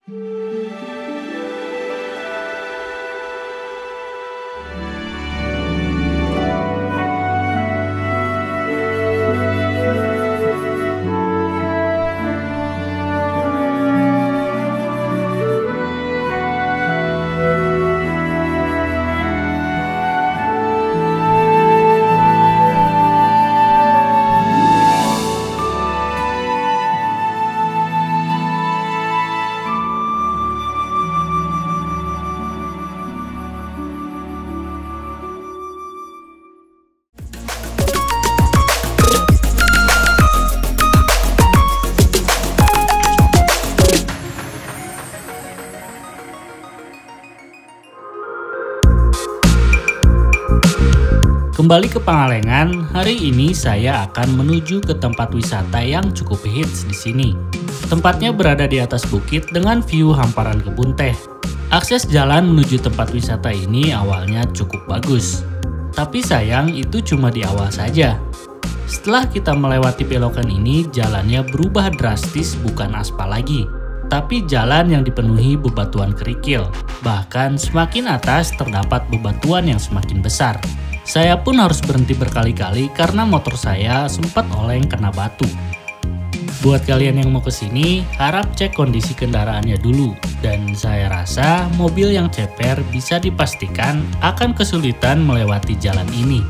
Kembali ke Pangalengan, hari ini saya akan menuju ke tempat wisata yang cukup hits di sini. Tempatnya berada di atas bukit dengan view hamparan kebun teh. Akses jalan menuju tempat wisata ini awalnya cukup bagus. Tapi sayang itu cuma di awal saja. Setelah kita melewati belokan ini, jalannya berubah drastis, bukan aspal lagi, tapi jalan yang dipenuhi bebatuan kerikil. Bahkan semakin atas terdapat bebatuan yang semakin besar. Saya pun harus berhenti berkali-kali karena motor saya sempat oleng kena batu. Buat kalian yang mau kesini, harap cek kondisi kendaraannya dulu. Dan saya rasa mobil yang ceper bisa dipastikan akan kesulitan melewati jalan ini.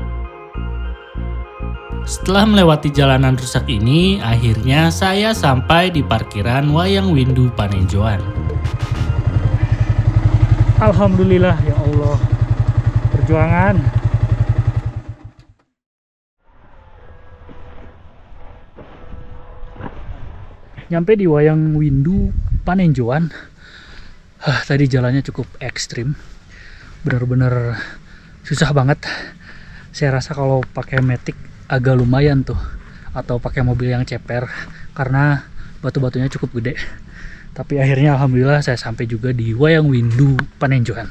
Setelah melewati jalanan rusak ini, akhirnya saya sampai di parkiran Wayang Windu Panenjoan. Alhamdulillah ya Allah, perjuangan. Nyampe di Wayang Windu Panenjoan. Tadi jalannya cukup ekstrim, bener-bener susah banget. Saya rasa kalau pakai Matic agak lumayan tuh, atau pakai mobil yang ceper, karena batu-batunya cukup gede. Tapi akhirnya alhamdulillah saya sampai juga di Wayang Windu Panenjoan.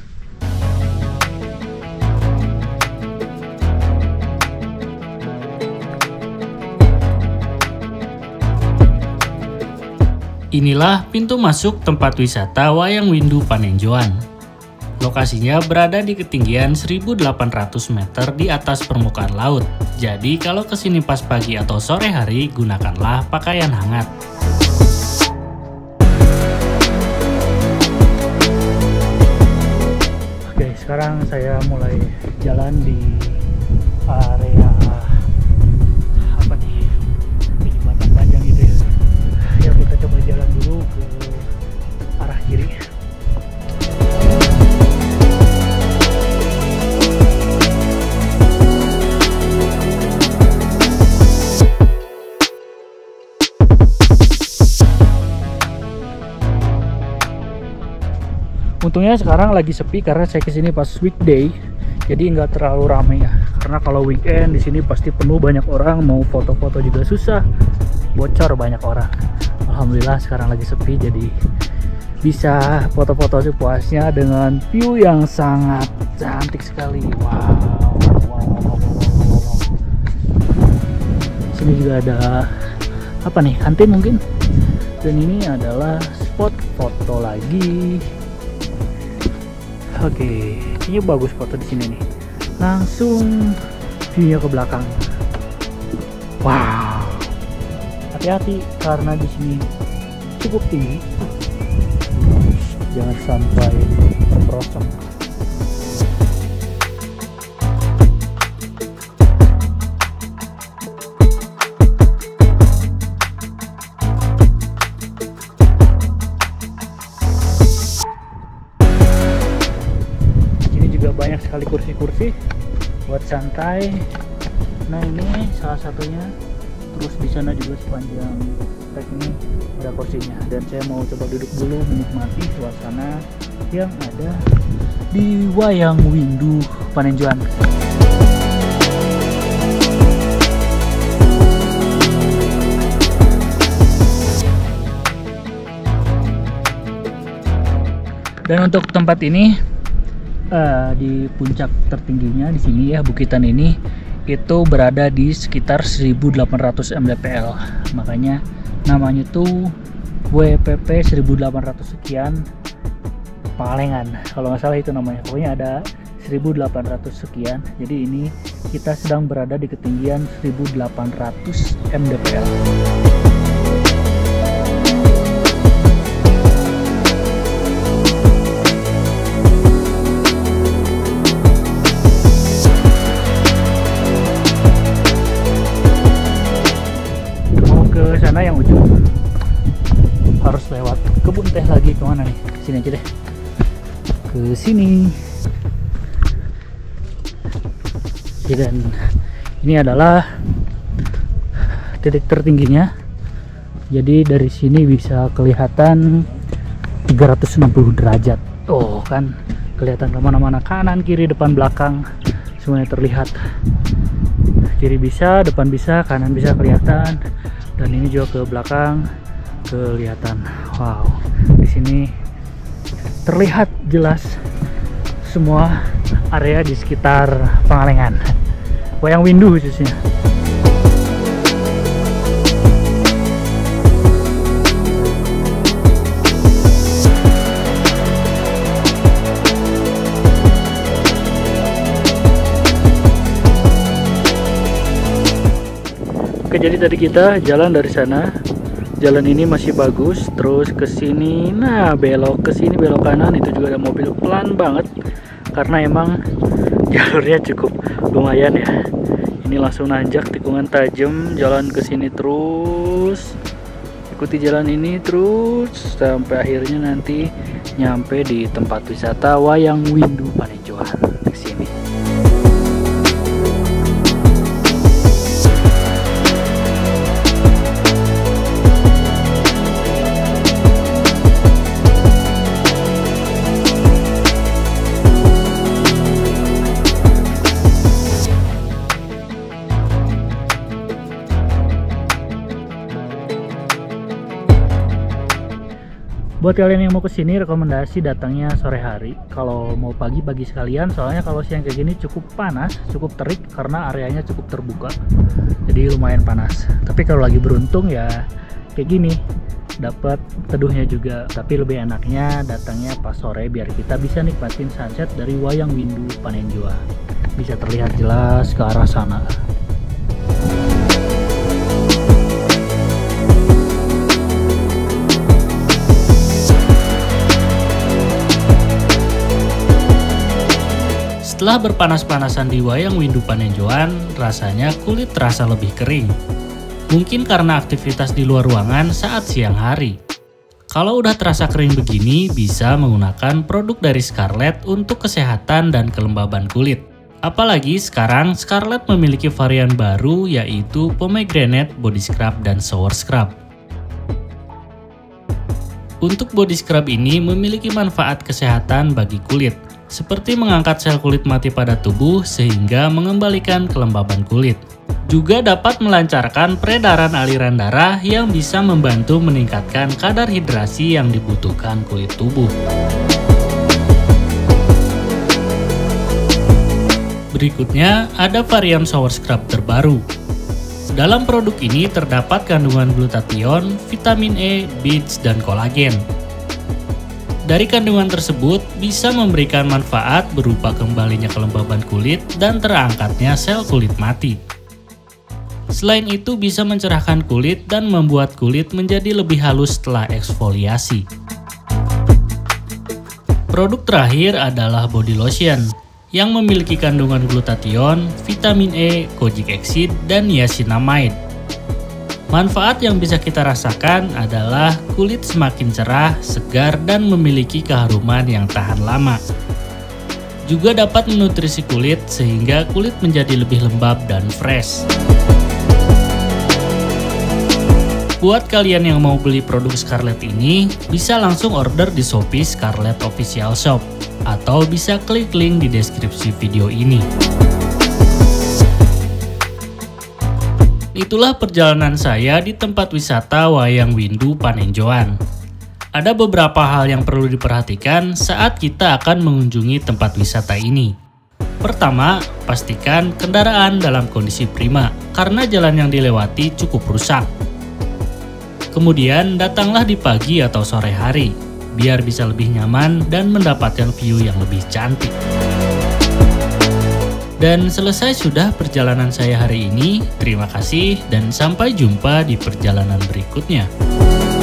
Inilah pintu masuk tempat wisata Wayang Windu Panenjoan. Lokasinya berada di ketinggian 1.800 meter di atas permukaan laut. Jadi kalau kesini pas pagi atau sore hari, gunakanlah pakaian hangat. Oke, sekarang saya mulai jalan di area apa nih, di jembatan panjang gitu ya. Ya kita coba jalan dulu ke arah kiri. Untungnya sekarang lagi sepi karena saya kesini pas weekday, jadi nggak terlalu ramai ya. Karena kalau weekend di sini pasti penuh, banyak orang, mau foto-foto juga susah, bocor banyak orang. Alhamdulillah sekarang lagi sepi, jadi bisa foto-foto sepuasnya dengan view yang sangat cantik sekali. Wow. Sini juga ada apa nih, kantin mungkin. Dan ini adalah spot foto lagi. Oke, ini bagus foto di sini nih. Langsung view-nya ke belakang. Wow. Hati-hati karena di sini cukup tinggi. Jangan sampai terperosok. Banyak sekali kursi-kursi buat santai. Nah ini salah satunya. Terus di sana juga sepanjang trek ini ada kursinya. Dan saya mau coba duduk dulu menikmati suasana yang ada di Wayang Windu Panenjoan. Dan untuk tempat ini di puncak tertingginya di sini ya, bukitan ini itu berada di sekitar 1800 mdpl, makanya namanya tuh WPP 1800 sekian Pangalengan, kalau nggak salah itu namanya. Pokoknya ada 1800 sekian. Jadi ini kita sedang berada di ketinggian 1800 mdpl. Mau ke sana yang ujung harus lewat kebun teh lagi. Kemana nih? Sini aja deh. Ke sini. Dan ini adalah titik tertingginya. Jadi dari sini bisa kelihatan 360 derajat. Oh kan, kelihatan kemana-mana, kanan, kiri, depan, belakang, semuanya terlihat. Kiri bisa, depan bisa, kanan bisa kelihatan, dan ini juga ke belakang kelihatan. Wow, di sini terlihat jelas semua area di sekitar Pangalengan, Wayang Windu khususnya. Oke, jadi tadi kita jalan dari sana. Jalan ini masih bagus, terus ke sini, nah belok ke sini, belok kanan, itu juga ada mobil, pelan banget karena emang jalurnya cukup lumayan ya. Ini langsung nanjak, tikungan tajam, jalan ke sini terus, ikuti jalan ini terus sampai akhirnya nanti nyampe di tempat wisata Wayang Windu Panenjoan di sini. Buat kalian yang mau kesini, rekomendasi datangnya sore hari. Kalau mau pagi sekalian, soalnya kalau siang kayak gini cukup panas, cukup terik karena areanya cukup terbuka, jadi lumayan panas. Tapi kalau lagi beruntung ya kayak gini, dapat teduhnya juga. Tapi lebih enaknya datangnya pas sore biar kita bisa nikmatin sunset dari Wayang Windu Panenjoan. Bisa terlihat jelas ke arah sana. Setelah berpanas-panasan di Wayang Windu Panenjoan, rasanya kulit terasa lebih kering. Mungkin karena aktivitas di luar ruangan saat siang hari. Kalau udah terasa kering begini, bisa menggunakan produk dari Scarlett untuk kesehatan dan kelembaban kulit. Apalagi sekarang Scarlett memiliki varian baru, yaitu Pomegranate Body Scrub dan Shower Scrub. Untuk body scrub ini memiliki manfaat kesehatan bagi kulit, seperti mengangkat sel kulit mati pada tubuh sehingga mengembalikan kelembaban kulit. Juga dapat melancarkan peredaran aliran darah yang bisa membantu meningkatkan kadar hidrasi yang dibutuhkan kulit tubuh. Berikutnya ada varian shower scrub terbaru. Dalam produk ini terdapat kandungan glutathione, vitamin E, B6, dan kolagen. Dari kandungan tersebut bisa memberikan manfaat berupa kembalinya kelembaban kulit dan terangkatnya sel kulit mati. Selain itu bisa mencerahkan kulit dan membuat kulit menjadi lebih halus setelah eksfoliasi. Produk terakhir adalah body lotion yang memiliki kandungan glutathione, vitamin E, kojic acid, dan niacinamide. Manfaat yang bisa kita rasakan adalah kulit semakin cerah, segar, dan memiliki keharuman yang tahan lama. Juga dapat menutrisi kulit sehingga kulit menjadi lebih lembab dan fresh. Buat kalian yang mau beli produk Scarlett ini, bisa langsung order di Shopee Scarlett Official Shop, atau bisa klik link di deskripsi video ini. Itulah perjalanan saya di tempat wisata Wayang Windu Panenjoan. Ada beberapa hal yang perlu diperhatikan saat kita akan mengunjungi tempat wisata ini. Pertama, pastikan kendaraan dalam kondisi prima karena jalan yang dilewati cukup rusak. Kemudian datanglah di pagi atau sore hari, biar bisa lebih nyaman dan mendapatkan view yang lebih cantik. Dan selesai sudah perjalanan saya hari ini. Terima kasih dan sampai jumpa di perjalanan berikutnya.